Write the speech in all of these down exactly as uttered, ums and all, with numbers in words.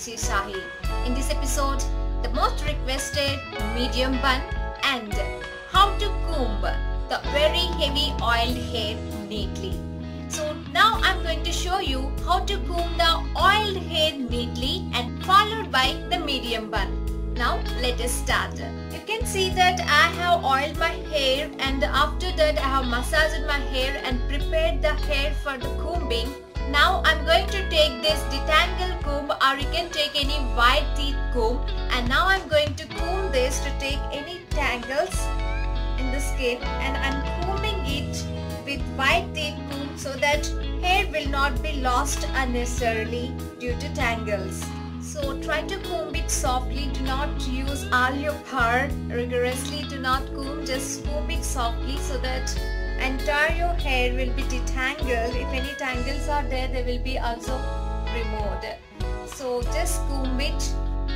Desi Shahi. In this episode, the most requested medium bun and how to comb the very heavy oiled hair neatly. So now I'm going to show you how to comb the oiled hair neatly and followed by the medium bun. Now let us start. You can see that I have oiled my hair and after that I have massaged my hair and prepared the hair for the combing. Now I'm going to take this detangle comb, or you can take any wide teeth comb, and now I'm going to comb this to take any tangles in the skin, and I'm combing it with wide teeth comb so that hair will not be lost unnecessarily due to tangles. So try to comb it softly, do not use all your power rigorously, do not comb, just comb it softly so that entire your hair will be detangled. If any tangles are there, they will be also removed. So just comb it.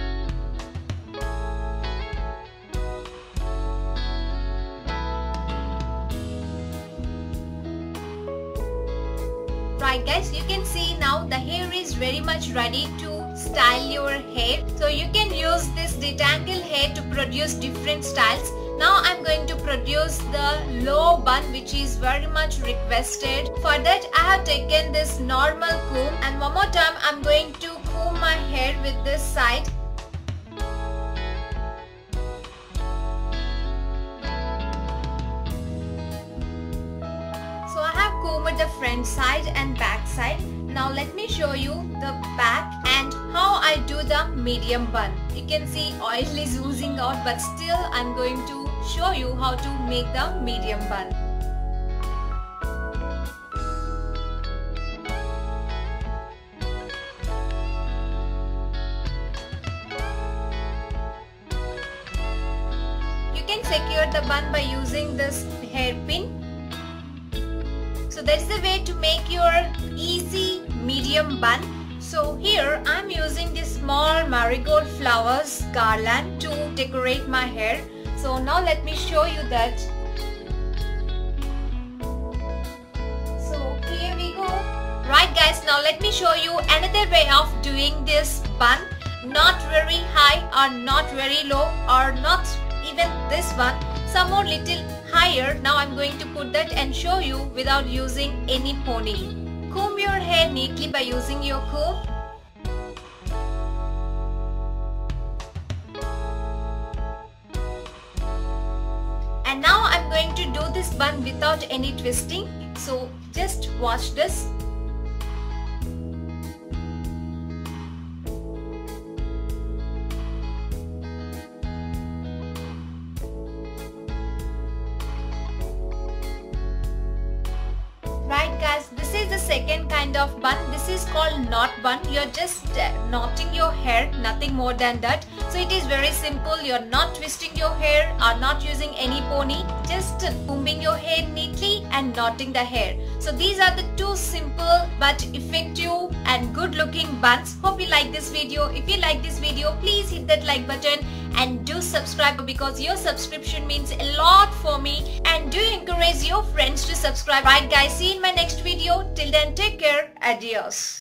Right guys, you can see now the hair is very much ready to style your hair. So you can use this detangle hair to produce different styles. Now I'm going to produce the low bun, which is very much requested. For that I have taken this normal comb, and one more time I'm going to comb my hair with this side. So I have combed the front side and back side. Now let me show you the back and how I do the medium bun. You can see oil is oozing out, but still I'm going to show you how to make the medium bun. You can secure the bun by using this hairpin. So that's the way to make your easy medium bun. So here I'm using this small marigold flowers garland to decorate my hair. So now let me show you that. So here we go. Right guys, now let me show you another way of doing this bun. Not very high or not very low, or not even this one, somewhat little higher. Now I'm going to put that and show you without using any pony. Comb your hair neatly by using your comb. And now I'm going to do this bun without any twisting. So just watch this. Right guys, this is the second kind of bun. This is called knot bun. You're just uh, knotting your hair, nothing more than that. So it is very simple. You're not twisting your hair or not using any pony, just uh, combing your hair neatly and knotting the hair. So these are the two simple but effective and good looking buns. Hope you like this video. If you like this video, please hit that like button and do subscribe, because your subscription means a lot for me, and do encourage your friends to subscribe. Right guys, see you in my next video. Till then, take care. Adios.